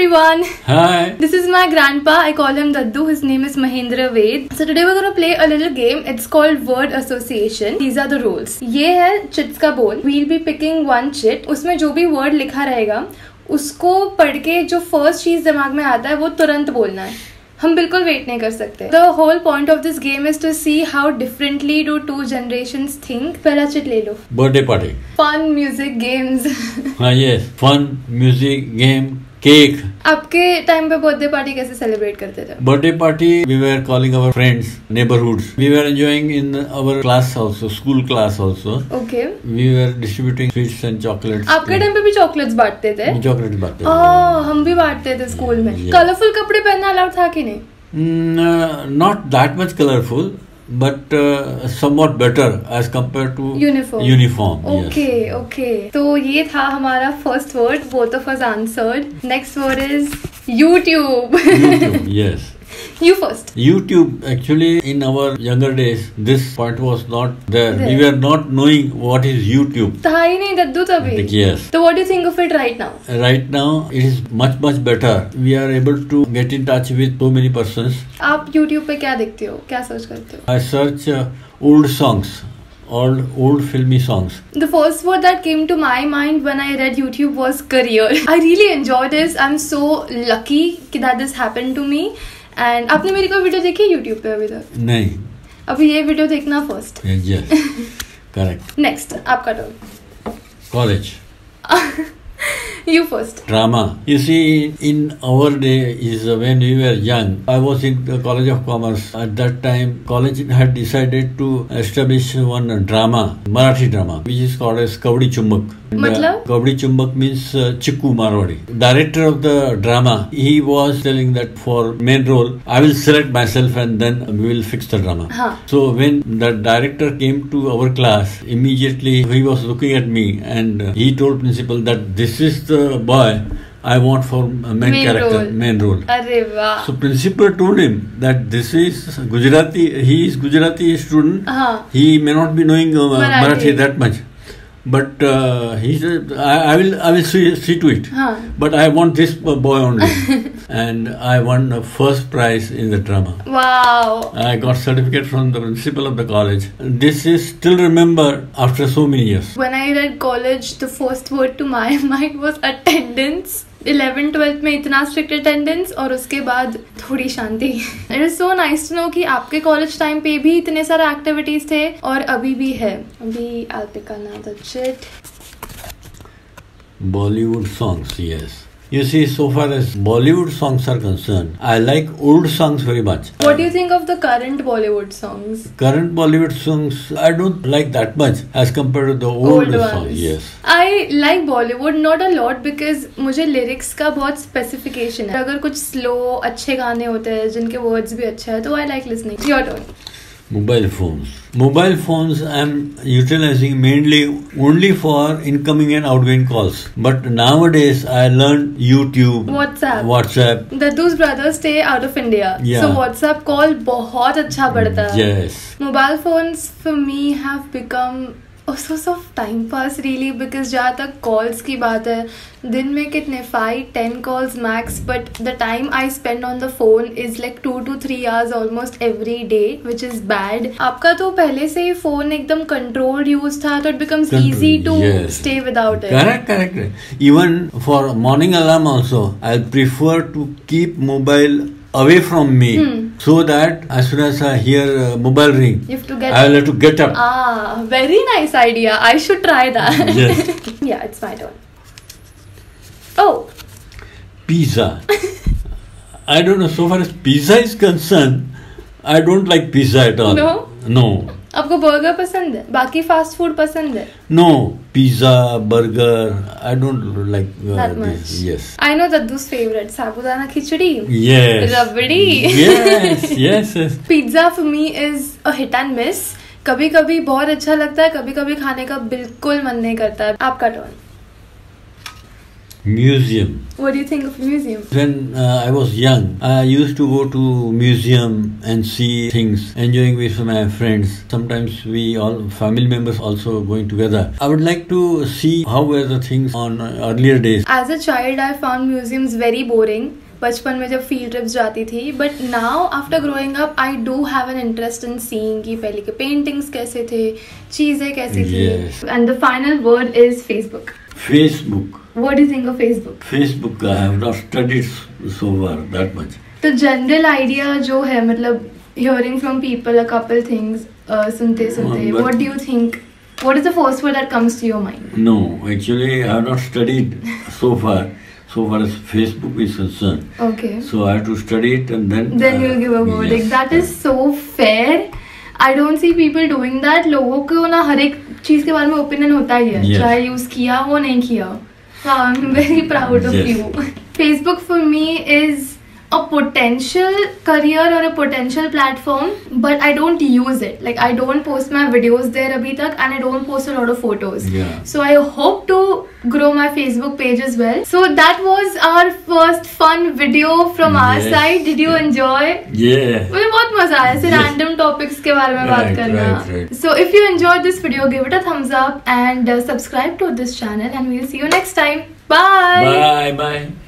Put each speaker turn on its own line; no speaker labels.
everyone.
Hi.
This is my grandpa. I call him Daddu. His name is Mahendra Ved. So today we're going to play a little game. It's called word association. These are the rules. ये है chits का bowl. We'll be picking one chit. उसमें जो भी word लिखा रहेगा उसको पढ़ के जो first चीज दिमाग में आता है वो तुरंत बोलना है. हम बिल्कुल वेट नहीं कर सकते. The whole point of this game is to see how differently do two generations think. पहला चिट ले लो.
Birthday party.
Fun, music, games.
Yes. Fun, music, game, cake.
आपके टाइम पे बर्थडे पार्टी कैसे सेलिब्रेट करते थे?
Birthday party, we were calling our friends, neighborhoods. We were enjoying in our class also, school class also.
Okay.
We were distributing sweets and chocolates.
आपके time पे भी chocolates बांटते थे?
Chocolates बांटते थे.
हम भी बांटते थे स्कूल में. कलरफुल कपड़े पहनना अलाउड था कि नहीं?
Not that much colorful, but somewhat better as compared to uniform.
Okay. तो ये था हमारा first word. Both of us answered. Next word is YouTube.
YouTube, yes.
You first.
YouTube, actually in our younger days, this point was not there. We were not knowing what is YouTube.
था ही नहीं दद्दू तभी.
Yes.
So what do you think of it right now?
Right now, it is much better. We are able to get in touch with so many persons.
आप YouTube पे क्या देखते हो? क्या search करते हो?
I search old songs. Old filmy songs.
The first word that came to my mind when I read YouTube was career. I really enjoy this. I'm so lucky that this happened to me. And आपने मेरी कोई video देखी है YouTube पे अभी तक?
नहीं.
अभी ये वीडियो देखना first.
Yes. Correct.
Next, आपका turn.
College.
You first.
Drama. You see, in our day is when we were young. I was in the College of Commerce. At that time, college had decided to establish one drama, Marathi drama, which is called as Kavdi Chumbak.
मतलब?
Kavdi Chumbak means Chikku Marwadi. Director of the drama, he was telling that for main role, I will select myself and then we will fix the drama. So when the director came to our class, immediately he was looking at me and he told principal that this is the boy I want for main role.
अरे वाह.
So principal told him that this is Gujarati. He is Gujarati student. He may not be knowing Marathi that much. But he said, I will see to it. But I want this boy only. And I won the first prize in the drama.
Wow.
I got certificate from the principal of the college. This is still remembered after so many years.
When I read college, the first word to my mind was attendance. 11th-12th में इतना strict attendance और उसके बाद थोड़ी शांति. It is so nice to know कि आपके college time पे भी इतने सारे एक्टिविटीज थे और अभी भी है. अभी I'll pick another chit.
Bollywood songs, yes. You see, so far as Bollywood songs are concerned, I like old songs very much.
What do you think of the current Bollywood songs?
Current Bollywood songs, I don't like that much as compared to the old songs. Yes.
I like Bollywood not a lot because मुझे lyrics का बहुत specification है. अगर कुछ slow अच्छे गाने होते हैं जिनके words भी अच्छे हैं तो I like listening. Your turn.
Mobile phones I am utilizing mainly only for incoming and outgoing calls. But nowadays I learned YouTube, WhatsApp.
Daddu's brothers stay out of India.
Yeah.
So WhatsApp call बहुत अच्छा पड़ता है.
Yes.
Mobile phones for me have become a source of time pass really because जहाँ तक calls की बात है दिन में कितने 5-10 calls max, but the time I spend on the phone is like 2 to 3 hours almost every day, which is bad. आपका तो पहले से ही phone एकदम controlled use था तो it becomes easy to stay without it.
Correct. Even for morning alarm also, I prefer to keep mobile away from me so that as soon as I hear mobile ring, I will have to get up.
Very nice idea. I should try that.
Yes.
Yeah, it's my turn. Oh.
Pizza. I don't know, so far as pizza is concerned, I don't like pizza at all. No.
आपको burger पसंद है? बाकी fast food पसंद है?
No, pizza, burger, I don't like
that much.
This. Yes.
I know Daddu's favorite, sabudana khichdi.
Yes.
Rabdi.
Yes.
Pizza for me is a hit and miss. कभी कभी बहुत अच्छा लगता है, कभी कभी खाने का बिल्कुल मन नहीं करता है. आपका turn.
Museum.
What do you think of museum?
When I was young, I used to go to museum and see things, enjoying with my friends. Sometimes we all family members also going together. I would like to see how were the things on earlier days.
As a child, I found museums very boring. बचपन में जब field trips जाती थी, but now after growing up I do have an interest in seeing कि पहले के paintings कैसे थे, चीजें कैसी थी. And the final word is Facebook.
Facebook.
What do you think of Facebook?
Facebook, I have not studied so far that much.
तो general idea जो है, मतलब hearing from people a couple things, सुनते सुनते, what do you think? What is the first word that comes to your mind?
No, actually I have not studied so far as Facebook is concerned.
Okay.
So I have to study it and then
you'll give a verdict.
Yes.
That is so fair. I don't see people doing that. लोगों को ना हर एक चीज के बारे में opinion होता ही है, चाहे यूज किया हो नहीं किया. I'm very proud of you. Facebook for me is a potential career or a potential platform, but I don't use it. Like I don't post my videos there abhi tak, and I don't post a lot of photos.
Yeah.
So I hope to grow my Facebook page as well. So that was our first fun video from our side. Did you enjoy?
Yeah.
मुझे बहुत मजा आया ऐसे random topics के बारे में बात करना.
Right.
So if you enjoyed this video, give it a thumbs up and subscribe to this channel, and we'll see you next time. Bye.
Bye.